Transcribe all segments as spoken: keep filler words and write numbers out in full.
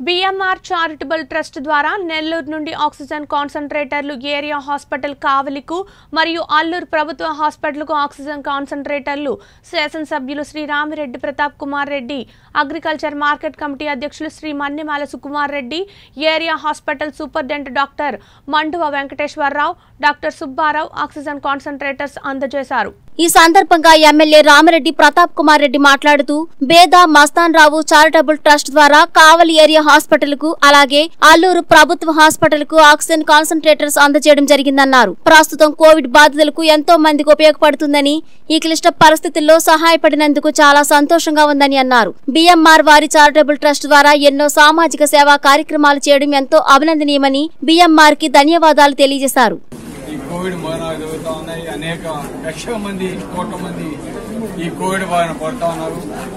BMR charitable trust ద్వారా నెల్లూరు నుండి oxygen కాన్సంట్రేటర్లు ఏరియా హాస్పిటల్ కావలికు మరియు అల్లూరు ప్రభుత్వ హాస్పిటల్కు ఆక్సిజన్ కాన్సంట్రేటర్లు శాసనసభ్యులు Shri Ramireddy Pratap Kumar Reddy, agriculture market committee అధ్యక్షులు Shri Mannimala Sukumar Reddy, area hospital superintendent doctor Manduva Venkateswara Rao, doctor Subbarao oxygen concentrators అందజేశారు। ఈ సందర్భంగా ఎమ్మెల్యే రామిరెడ్డి ప్రతాప్ కుమార్ రెడ్డి మాట్లాడుతూ బేదా మస్తాన్ రావు చారిటబుల్ ట్రస్ట్ ద్వారా కావలి ఏరియా హాస్పిటల్ కు అలాగే అల్లూరు ప్రభుత్వ హాస్పిటల్ కు ఆక్సిజన్ కాన్సంట్రేటర్స్ అందజేయడం జరిగిందన్నారు। ప్రస్తుతం కోవిడ్ బాధితులకు ఎంతో మందికి ఉపయోగపడుతుందని, ఈ క్లిష్ట పరిస్థితుల్లో సహాయపడినందుకు చాలా సంతోషంగా ఉందని అన్నారు। బీఎంఆర్ వారి చారిటబుల్ ట్రస్ట్ ద్వారా ఎన్నో సామాజిక సేవా కార్యక్రమాలు చేయడం ఎంతో అభినందనీయమని బీఎంఆర్ కి ధన్యవాదాలు తెలియజేశారు। కోవిడ్ మరణాలు జరుగుతూ ఉన్నాయి। అనేక లక్షల మంది కోట్ల మంది ఈ కోవిడ్ బారిన పడుతూ ఉన్నారు।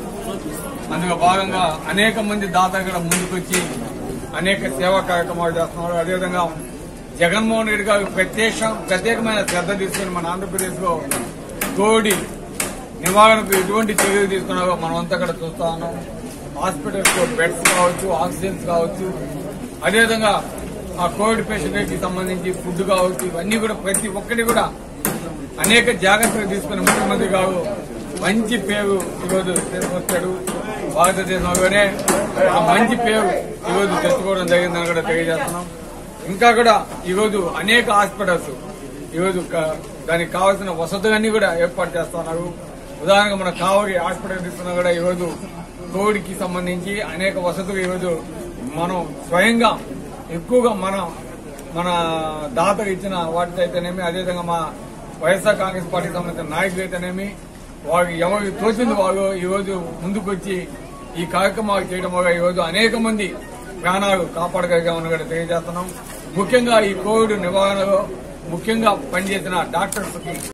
అందులో భాగంగా అనేక మంది దాతలు కూడా ముందుకొచ్చి అనేక సేవా కార్యక్రమాలు చేస్తున్నారు। అదేవిధంగా జగన్మోహన్ రెడ్డి గారు ప్రత్యేక ప్రత్యేకమైన శ్రద్ధ తీసుకుని మన ఆంధ్రప్రదేశ్ లో కోవిడ్ నివారణకు ఎటువంటి చర్యలు తీసుకున్నారో మనం అంతా కూడా చూస్తా ఉన్నాం। హాస్పిటల్స్ లో బెడ్స్ కావచ్చు, ఆక్సిజన్స్ కావచ్చు, అదేవిధంగా ఆ కోవిడ్ పేషెంట్ కి సంబంధించి ఫుడ్ కావచ్చు, ఇవన్నీ కూడా ప్రతి ఒక్కటి కూడా అనేక జాగ్రత్తలు తీసుకుని ముఖ్యమంత్రి గారు మంచి పేరు ఈరోజు తీసుకొచ్చాడు। భారతదేశంలోనే ఆ మంచి పేరు ఈరోజు తెచ్చుకోవడం జరిగిందని కూడా తెలియజేస్తున్నాం। ఇంకా కూడా ఈరోజు అనేక హాస్పిటల్స్ ఈరోజు దానికి కావాల్సిన వసతులన్నీ కూడా ఏర్పాటు చేస్తున్నారు। ఉదాహరణగా మన కావలి హాస్పిటల్ తీసుకున్నా కూడా ఈరోజు కోవిడ్ కి సంబంధించి అనేక వసతులు ఈరోజు మనం స్వయంగా ఎక్కువగా మన మన దాతలు ఇచ్చిన వాటితో అయితేనేమి, అదేవిధంగా మా వైఎస్ఆర్ కాంగ్రెస్ పార్టీకి సంబంధించిన నాయకులు అయితేనేమి, వారికి ఎవరికి తోచింది వారు ఈరోజు ముందుకొచ్చి ఈ కార్యక్రమాలు చేయడం వల్ల ఈరోజు అనేక మంది ప్రాణాలు కాపాడగలిగామని కూడా తెలియజేస్తున్నాం। ముఖ్యంగా ఈ కోవిడ్ నివారణలో ముఖ్యంగా పనిచేసిన డాక్టర్స్ కి